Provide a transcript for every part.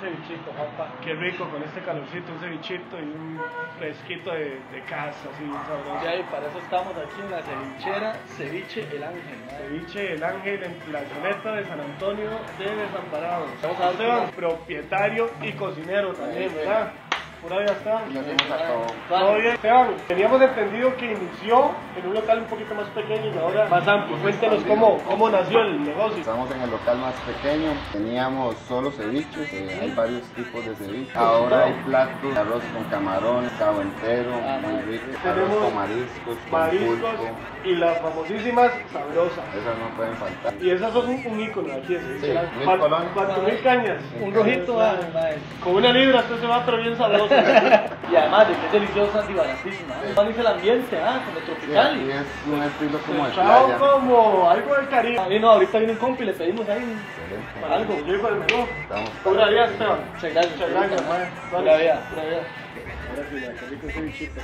cevichito, papá. Qué rico con este calorcito, un cevichito y un fresquito de casa, así bien sabroso. Ya, y para eso estamos aquí en la cevichera Ceviche El Ángel. Ceviche El Ángel en Plazoleta de San Antonio de Desamparados. Vamos a ver Esteban, propietario y cocinero también, ¿verdad? Por ahí está. Y hacemos a todo. Todo bien. Esteban, teníamos entendido que inició en un local un poquito más pequeño y ahora más amplio. Cuéntanos cómo nació el negocio. Estamos en el local más pequeño, teníamos solo ceviches, hay varios tipos de ceviche. Ahora hay platos, arroz con camarón, cabo entero, muy rico, arroz con mariscos, con pulpo. Y las famosísimas sabrosas. Esas no pueden faltar. Y esas son un ícono de aquí de Ceviche. Sí, 1000 colones. 4.000 cañas. Un rojito, Con una libra esto se va pero bien sabroso. y además de que es deliciosa y baratísima. Van el ambiente, como Sí, tropical. aquí es un estilo como de Chao, playa. como algo del Caribe. Ah, no, ahorita viene un compi, le pedimos ahí Excelente. para algo. Yo con el menú. Estamos Pura vida, Esteban. Muchas gracias. Muchas gracias, mae. Pura vida. Ahora sí, qué rico ese bichito.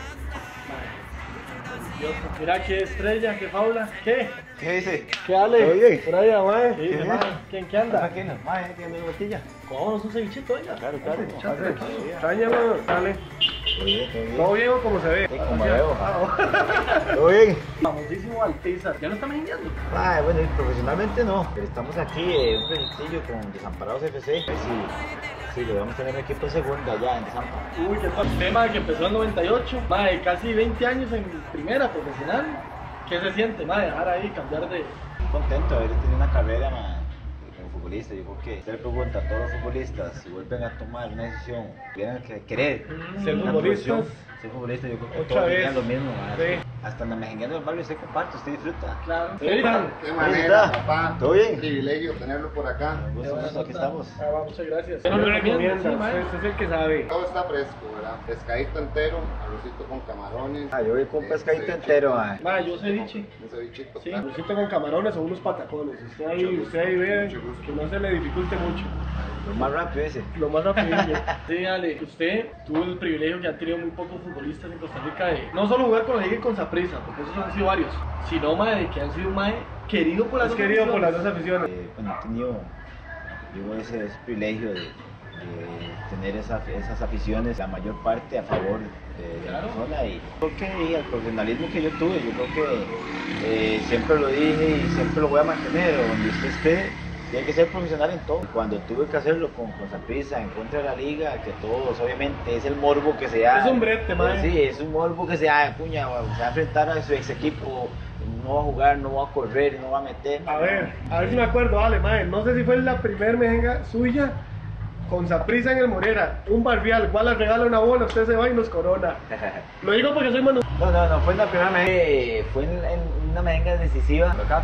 Dios, mira qué estrella, qué faula. ¿Qué? ¿Qué dice? ¿Qué Ale? ¿Todo bien? Por ahí, mae. ¿Qué? ¿Quién qué anda? Aquí no, mae, que me botella. Comámonos un cevichito, oiga. Claro. Extrañalo, dale. ¿Todo bien o como se ve? Sí, como veo. ¿Todo bien? Famosísimo Alpizar. ¿Ya lo está mejendeando? Ah, bueno, profesionalmente no, pero estamos aquí en un proyectillo con Desamparados FC. A ver si logramos tener un equipo de segunda ya en Desamparados. Uy, qué tal. Tema que empezó en 98, mae, casi 20 años en primera profesional. ¿Qué se siente, mae, dejar ahí, cambiar de... Contento de haber tenido una carrera como futbolista. Yo creo que usted le pregunta a todos los futbolistas si vuelven a tomar una decisión, tuvieran que querer Ser una futbolistas. profesión, ser futbolista, yo creo que Otra todos vez. dirían lo mismo. Sí. Hasta en la mejengueando del barrio usted comparte, usted disfruta. Claro. Esteban. Qué ¿Cómo manera, está? papá. ¿Todo bien? Privilegio tenerlo por acá. Gusto, aquí estamos. Ah, va, muchas gracias. ¿Qué nos ¿Qué nos recomienda? recomiendas? Sí, mae. Este es el que sabe. Todo está fresco, ¿verdad? Pescadito entero, arrocito con camarones. Yo voy con un pescadito cevichito, entero, mae. Mae, yo ceviche. Un cevichito, Sí. claro. Arrocito con camarones o unos patacones. Usted ahí ve Mucho gusto. que no se le dificulte mucho. Lo más rápido ese. Lo más rapidillo. Sí, Ale, usted tuvo el privilegio que han tenido muy pocos futbolistas en Costa Rica de no solo jugar con la liga y con Saprissa, porque esos han sido varios, sino mae, de que han sido mae querido por las Es dos querido por las aficiones. dos aficiones. Bueno, he tenido ese privilegio de tener esas aficiones, la mayor parte a favor de la Claro. persona, y creo que el profesionalismo que yo tuve, yo creo que siempre lo dije y siempre lo voy a mantener. Donde usted esté, tiene que ser profesional en todo. Cuando tuve que hacerlo con Saprissa en contra de la liga, que todos obviamente es el morbo que se da. Es un brete, mae. Sí, es un morbo que se da, puña, se va a enfrentar a su ex equipo, no va a jugar, no va a correr, no va a meter. A ver si me acuerdo, vale, mae. No sé si fue la primer mejenga suya con Saprissa en el Morera. Un barrial, igual le regala una bola, usted se va y nos corona. Lo digo porque soy manu. No, fue en la primera mejenga, fue en una mejenga decisiva acá.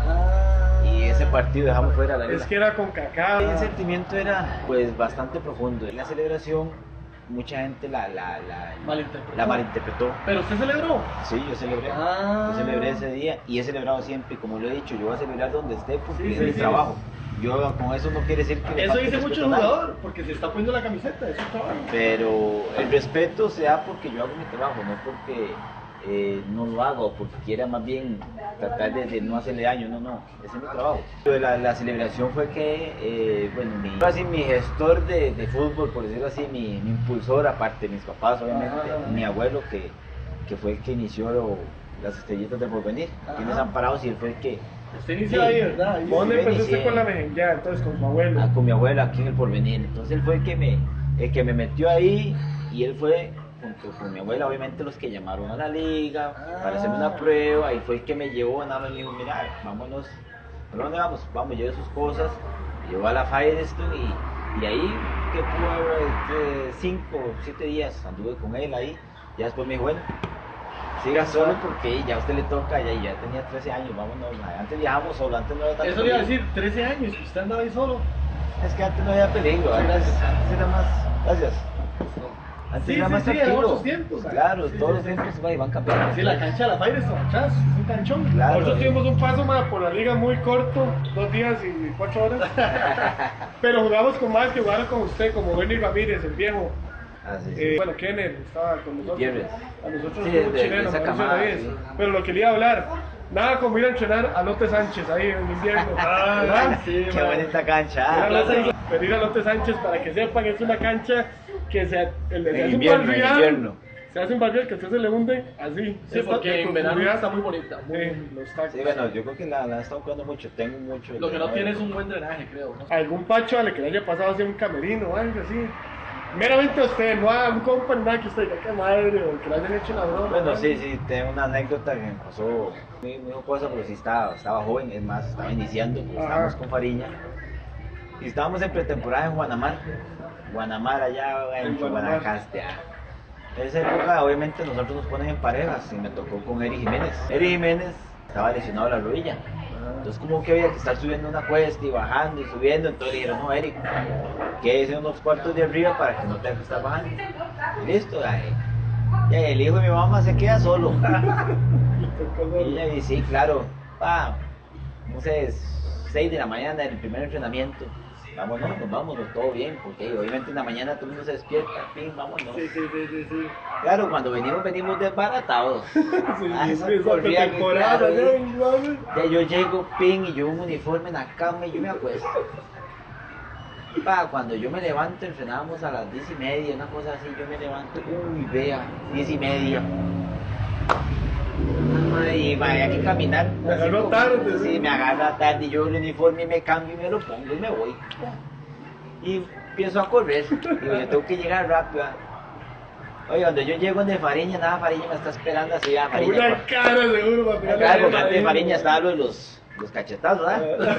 Y ese partido dejamos fuera la liga. Es que era con Kaká. El sentimiento era pues bastante profundo. En la celebración mucha gente la malinterpretó. Pero usted celebró. Sí, yo celebré. Ah. Yo celebré ese día y he celebrado siempre. Y como lo he dicho, yo voy a celebrar donde esté porque Sí, es sí, mi sí. trabajo. Yo con eso no quiere decir que le Eso falte dice respeto mucho el a nadie. jugador, porque se está poniendo la camiseta, eso es trabajo. Pero el respeto se da porque yo hago mi trabajo, no porque no lo hago o porque quiera más bien tratar de no hacerle daño, no, ese es mi trabajo. La celebración fue que, mi gestor de fútbol, por decirlo así, mi impulsor, aparte de mis papás, obviamente, mi abuelo, que fue el que inició las estrellitas del porvenir, aquí en Desamparados, y él fue el que... Usted inició ahí, ¿verdad? ¿Dónde Sí, empezó usted inicié. con la mejenga? Entonces, con su abuelo. con mi abuela aquí en el porvenir. Entonces él fue el que me metió ahí, y él fue, junto con mi abuela, obviamente los que llamaron a la liga para hacerme una prueba, y fue el que me llevó, nada más me dijo, mira, vámonos, ¿por dónde vamos? Vamos, lleve sus cosas, llevó a la Firestone, y ahí que pudo 5 o 7 días anduve con él ahí. Ya después me dijo, bueno, siga solo porque ya a usted le toca, ya tenía 13 años, vámonos. Antes viajábamos solo, antes no había tanto Eso le iba a peligro. decir, 13 años, usted andaba ahí solo. Es que antes no había peligro, antes era más... Gracias. Antes Sí, era sí, más sí, eran tranquilo. otros tiempos. Claro, Sí, todos sí, los sí. tiempos van cambiando. Sí, la cancha de la Firestone, atrás, es un canchón. Claro. Nosotros tuvimos un paso más por la liga muy corto, 2 días y 4 horas. Pero jugamos con más que jugaron con usted, como Bernie Ramírez, el viejo. Así, sí. Bueno, Kenneth estaba con nosotros. Gutiérrez. A nosotros Sí, fue un de chileno, esa Mauricio camada, Rodríguez. sí. Pero lo que le iba a hablar, Nada como ir a entrenar a Lote Sánchez ahí en invierno. Ah, sí, Qué mae. bonita cancha. Ir a ah. Lote- pero ir a Lote Sánchez, para que sepan, es una cancha que se hace En un invierno, en barrial, invierno. se hace un barrial que a usted se le hunde así. Sí, Esta- porque de en verano profundidad. está muy bonita. Los tacos. Sí, bueno, yo creo que la he estado jugando mucho, tengo mucho. Lo que no tiene es un buen drenaje, creo. ¿no? Algún pacho a le que le haya pasado así un camerino o algo así. Meramente a usted, no a un compa ni nada que usted diga que madre o que le hayan hecho una broma. Bueno, ¿no? sí, tengo una anécdota que me pasó muy jocosa, pero sí estaba joven, es más, estaba iniciando, pues, Ajá. estábamos con Fariña. Y estábamos en pretemporada en Guanamar. Guanamar allá en Guanamar. Guanacaste. En esa época, obviamente, nosotros nos ponen en parejas y me tocó con Eri Jiménez. Eri Jiménez estaba lesionado de la rodilla. Entonces, como que había que estar subiendo una cuesta y bajando y subiendo. Entonces le dijeron, no, Eric, quédese unos cuartos de arriba para que no tenga que estar bajando. Y listo, ay. Y el hijo de mi mamá se queda solo. Y ella dice, sí, claro, no sé, es 6 de la mañana el primer entrenamiento. Vámonos, vámonos, todo bien, porque obviamente en la mañana todo el mundo se despierta, fin, vámonos. Sí. Claro, cuando venimos desbaratados. Sí, Esa esa corría que temporada, claro, ¿no? Mames. ya yo llego, pin, y yo un uniforme en la cama y yo me acuesto. Cuando yo me levanto, entrenábamos a las 10:30, una cosa así, yo me levanto, uy, vea, 10:30. Y vaya que caminar. Me así agarró como- tarde, Sí, ¿sí? me agarra tarde, yo el uniforme me cambio y me lo pongo y me voy. Y empiezo a correr, digo, yo tengo que llegar rápido. Oye, cuando yo llego de Fariña, nada, Fariña me está esperando así, Con Fariña. una cara seguro para pegarle Claro, a porque él antes de ahí. Fariña estaban los cachetazos, ¿verdad?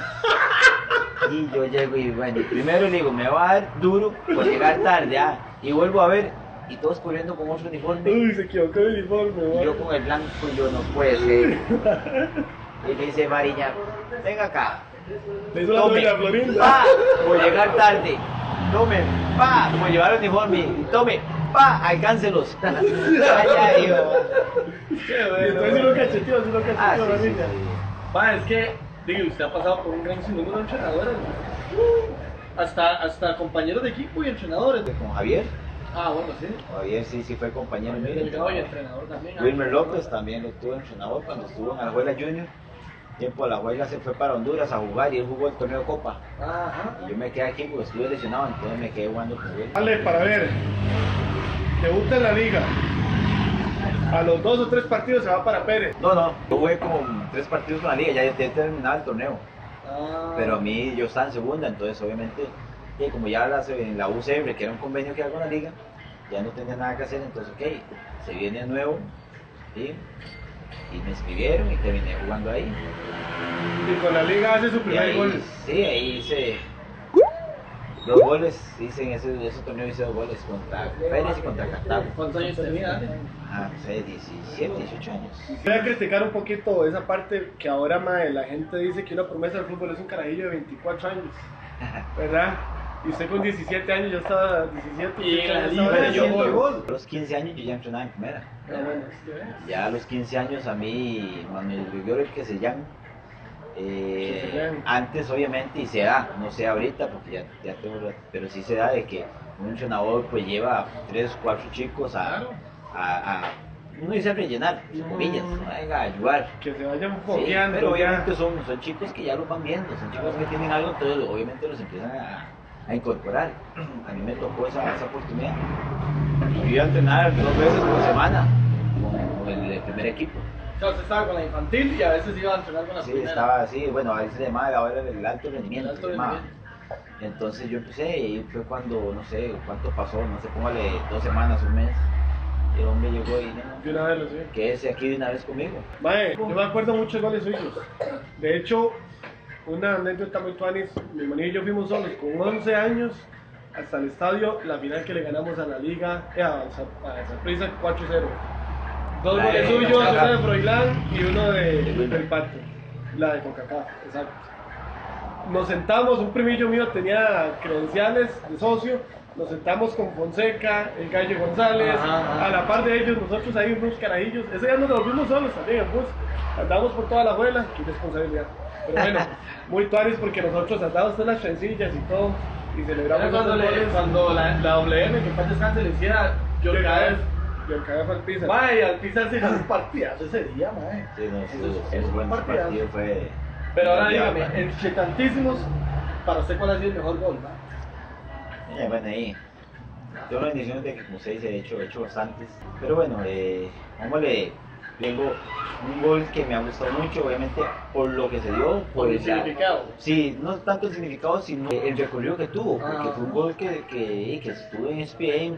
Y yo llego y bueno, primero le digo, me va a dar duro por llegar tarde, y vuelvo a ver, y todos corriendo con otro uniforme, Uy, se equivocó el uniforme, y yo man. con el blanco, yo no puede ser. Y me dice Fariña, venga acá, Le hizo la tome, doña Florinda. por llegar tarde, tome, por llevar el uniforme, y tome, alcáncelos. Ay, hijo. Qué Y entonces sí lo cacheteó, sí lo Ah, cacheteó la sí, niña. Va, es que, digo, usted ha pasado por un gran sinnúmero de entrenadores. ¿No? Hasta compañeros de equipo y entrenadores. Con Javier, Bueno, sí. Javier sí fue compañero mío. Delegado y entrenador también. Wilmer López también lo tuvo entrenador cuando estuvo en Alajuela Junior. Tiempo Alajuela se fue para Honduras a jugar y él jugó el torneo Copa. Ajá. Yo me quedé aquí porque estuve lesionado, entonces me quedé jugando con él. Dale, para ver. Debuta en la liga. A los 2 o 3 partidos se va para Pérez. No, yo jugué como 3 partidos con la liga, ya terminaba el torneo. Pero a mí yo estaba en segunda, entonces obviamente, como ya en la UCR, que era un convenio que hago con la liga, ya no tenía nada que hacer, entonces ok, se viene de nuevo, ¿sí? Y me inscribieron y terminé jugando ahí. Y con la liga hace su Y primer ahí, gol. sí, ahí hice 2 goles, hice en ese torneo hice 2 goles contra Pérez y contra Cartago. ¿Cuántos años tenía? No sé, 17, 18 años. Voy a criticar un poquito esa parte que ahora la gente dice que una promesa del fútbol es un carajillo de 24 años, ¿verdad? Y usted con 17 años ya estaba 17 Y en la años liga estaba yo haciendo voy. gol. A los 15 años yo ya entrenaba en primera. Bueno, es que ves. Ya a los 15 años a mí, Manuel Gregorio que se llama, antes obviamente, y se da, no sé ahorita porque ya tengo, pero sí se da de que un entrenador pues lleva 3 o 4 chicos a uno dice a rellenar, entre comillas, a ayudar. Que se vayan Sí, fogueando. pero ya. obviamente son chicos que ya los van viendo, son chicos que tienen algo, entonces obviamente los empiezan a incorporar. A mí me tocó esa oportunidad. Yo iba a entrenar 2 veces por semana con el primer equipo. O sea, usted estaba con la infantil y a veces iba a entrenar con la Sí, primera. estaba así, bueno, a veces se llamaba ahora el alto rendimiento. El alto se llamaba. rendimiento. Entonces yo empecé y fue cuando, no sé cuánto pasó, no sé, póngale 2 semanas, un mes. Y el hombre llegó y no, De una vez lo sé. quédese aquí de una vez conmigo. Mae, yo me acuerdo muchos goles suyos. De hecho, una anécdota muy tuanis, mi hermano y yo fuimos solos con 11 años hasta el estadio, la final que le ganamos a la liga, a Saprissa 4-0. 2 La goles de suyos, Coca-Cola. uno de Froilán y uno Wilmer. del Pato, la de Coca-Cola, exacto. Nos sentamos, un primillo mío tenía credenciales de socio, nos sentamos con Fonseca, el Gallo González, Ajá. a la par de ellos, nosotros ahí unos carajillos, ese día nos volvimos solos también en bus, andamos por toda la abuela, qué responsabilidad, pero bueno, muy tuanis porque nosotros andamos en las trencillas y todo, y celebramos Era esos goles. cuando la WM, que en paz descanse, le hiciera Yo Yorgaev. Y el cabeza al Pizar. Mae, y al Pizar se ganó un partidazo ese día, mae. Sí, no, Eso es un buen partidazo. partido fue. Pero ahora mundial, dígame, mae. entre tantísimos, para usted cuál ha sido el mejor gol, mae. Bueno, ahí. Tengo la bendición de que, como se dice, he hecho bastantes. Pero bueno, vámonos, tengo un gol que me ha gustado mucho, obviamente, por lo que se dio. Por el significado. Sí, no tanto el significado, sino el recorrido que tuvo. Porque Ah. fue un gol que estuvo en ESPN,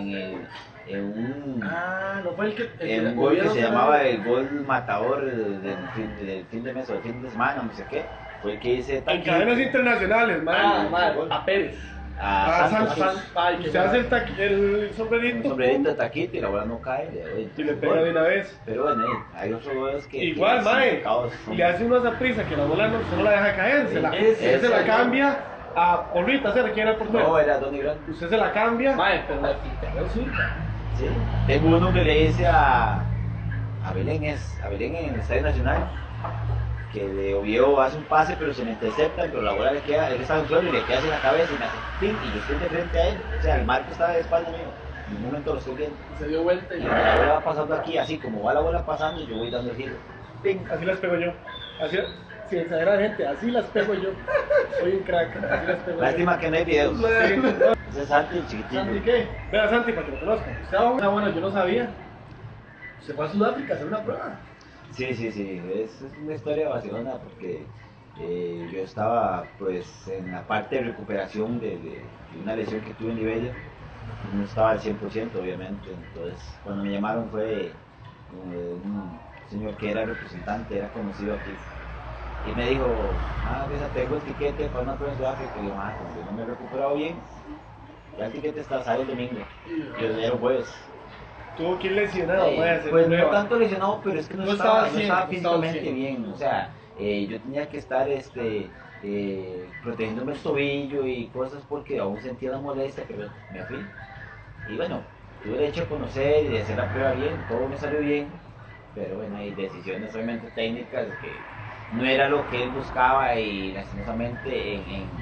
en un... No fue el que un gol que se llamaba el gol matador del fin de mes o del fin de semana, no sé qué. Fue el que hice En cadenas internacionales, man. mae, a Pérez. a Santos. Ay, qué Usted hace el Un sombrerito sombrerito de taquito y la bola no cae. y le pega de una vez. Pero bueno, hay otros goles que... Igual, que mae. significados son- Le hace uno a esa prisa que la bola no, usted no la deja caer. Se la, Ese, usted se la ese. cambia a Porrita, ¿quién era el portero? No, era Donny Grant. Usted se la cambia. Mae, pero la quita, es zurda. Sí. Tengo uno que le dice a Belén, a Belén en el Estadio Nacional, que de Oviedo hace un pase pero se me intercepta, pero la bola le queda, él está en el suelo y le queda en la cabeza y me hace ping y yo estoy de frente a él, o sea el marco estaba de espalda mío, en un momento lo estoy viendo Se dio vuelta y y la bola va pasando aquí, así como va la bola pasando yo voy dando el giro. Ping, así las pego yo. Así, sin exagerar, gente, así las pego yo. Soy un crack, así las pego Lástima que no hay videos. yo. Sí. Ese es Santi, el chiquitillo. ¿Santi qué? Vea, Santi, para que lo conozcan. Usted va a bueno, yo no sabía. Se fue a Sudáfrica a hacer una prueba. Sí, es una historia vacilona porque yo estaba pues en la parte de recuperación de una lesión que tuve en Liberia, no estaba al 100% obviamente, entonces cuando me llamaron fue un señor que era representante, era conocido aquí, y me dijo, tengo el tiquete para una prueba en Sudáfrica, y yo, como yo no me he recuperado bien, ya el tiquete sale el domingo, y el día jueves. Tuvo que ir lesionado, vaya a hacer Pues no prueba. tanto lesionado, pero es que no No estaba estaba físicamente bien. bien. O sea, yo tenía que estar protegiéndome el tobillo y cosas porque aún sentía la molestia, pero me fui. Y bueno, tuve el hecho de conocer y de hacer la prueba bien, todo me salió bien, pero bueno, hay decisiones obviamente técnicas que no era lo que él buscaba y lastimosamente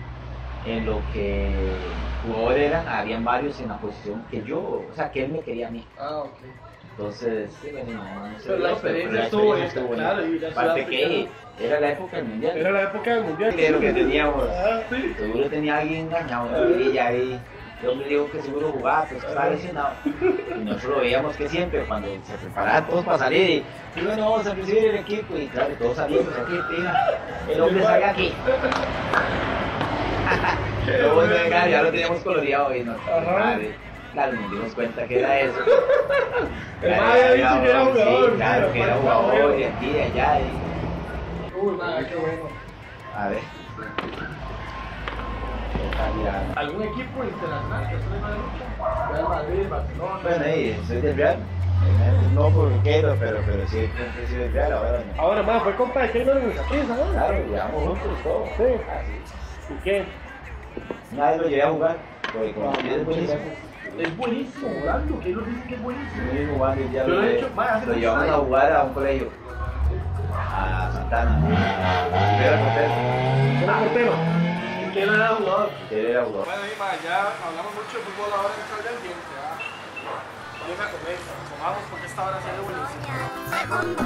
en lo que jugadores eran, habían varios en la posición que yo, o sea, que él me quería a mí. Ok. Entonces, sí, bueno, no se Pero la dio, experiencia la estuvo experiencia bonita, buena. claro, y la Aparte Sudáfrica. que era la época del mundial. Era la época del mundial. Pero que teníamos, Ah, sí. seguro tenía alguien engañado, ¿no? Y ya ahí, yo me dijo que seguro jugaba, pues estaba lesionado. Y nosotros lo veíamos que siempre, cuando se preparaban todos para salir, y bueno, vamos a recibir el equipo, y claro, todos salimos aquí, tira, el hombre sale aquí. Pero bueno, venga, ya lo teníamos coloreado y nos claro, nos dimos cuenta que era eso. El mae había dicho que era jugador, Sí, claro, pero que era falta jugador, ver. de aquí, de allá. Y... Uy, madre, qué bueno. A ver. ¿Algún equipo internacional que usted le vaya mucho? Real Madrid, Barcelona. Bueno, ahí, soy del Real. No por quiero, pero sí, siempre soy del Real, ahora no. Ahora, más, fue compa de Keylor en esa pieza, ¿no? Claro, llevamos juntos todos. Sí. Así. ¿Y qué? Una vez lo llevé a jugar, porque como es buenísimo. Es buenísimo, Orlando, que ellos dicen que es buenísimo. Muy bien jugando y ya Yo lo he hecho, vaya, hace lo muchos llevamos a años. jugar a un colegio. A Santana. Primero el hotel. ¿Era portero? ¿Y quién era jugador? Él era jugador. Bueno, y ma, ya hablamos mucho de fútbol, ahora que salga el diente, ¿verdad? Vamos a comer, comamos porque esta hora se ve buenísimo. Segundo,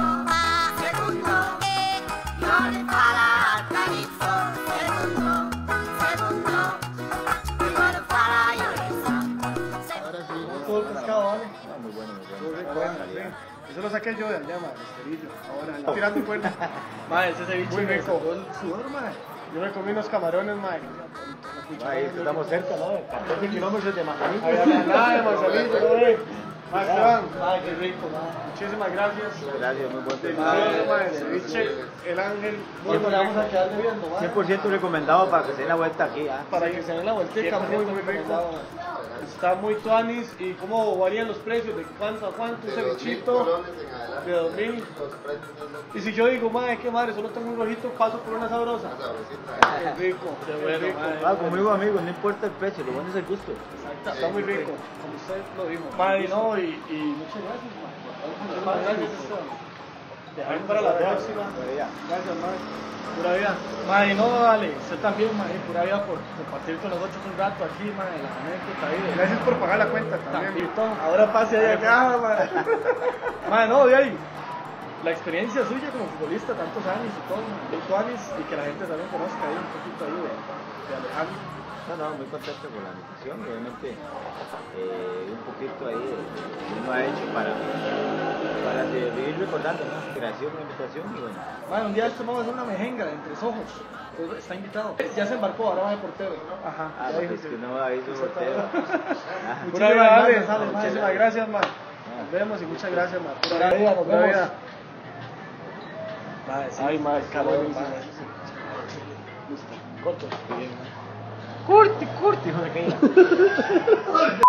no le para al calipso. Segundo, no le para a Lloreza. Ahora sí, todo el pescado, ¿vale? Muy bueno, muy Muy rico, bueno. ¿vale? Sí. Eso lo saqué yo de allá, man, el cerillo. Ahora, tirando cuerda. Ma, ese ceviche Muy me rico. sacó el sudor, ma. Yo me comí unos camarones, man. Ahí estamos cerca, ¿no? 14 kilómetros de Manzanillo. Ahí había nada de Manzanillo, ¿no? Más Esteban, Ay, qué rico, ma. muchísimas gracias. Gracias, muy buen Delicioso, man, el ceviche, el ángel. Bueno, le vamos a quedar bebiendo, ma. 100% recomendado para que se den la vuelta aquí. Para que se den la vueltica, muy rico. Está muy tuanis. ¿Y cómo varían los precios? ¿De cuánto a cuánto? Un cevichito de 2000. Y si yo digo, madre, qué madre, solo tengo un rojito, paso por una sabrosa. Qué rico, qué rico. Conmigo amigos, no importa el precio, lo bueno es el gusto. Está muy rico, como usted lo dijo. Ma, y no, y muchas gracias, ma. Muchas gracias, Esteban. Dejar para la próxima. Gracias, mae. Pura vida. Mae, no, dale, usted también, mae, pura vida por compartir con nosotros un rato aquí, mae, la anécdota ahí. Gracias por pagar la cuenta también. Ahora pase ahí acá, mae. Mae, no, de ahí. La experiencia suya como futbolista, tantos años y todo, virtuales, y que la gente también conozca ahí un poquito ahí de Alejandro. No, muy contento con la invitación, obviamente un poquito ahí de lo que uno ha hecho para seguir recordando, ¿no? Gracias por la invitación y bueno. Bueno, un día esto vamos a hacer una mejenga de entre ojos. Está invitado. Ya se embarcó, ahora va de portero. Ajá. Ah, no, es que no ahí su portero. Muchísimas gracias, man. Nos vemos y muchas gracias, man. Pura vida, nos vemos. Ay, madre, calor, Corto. Curti, hijo de caída.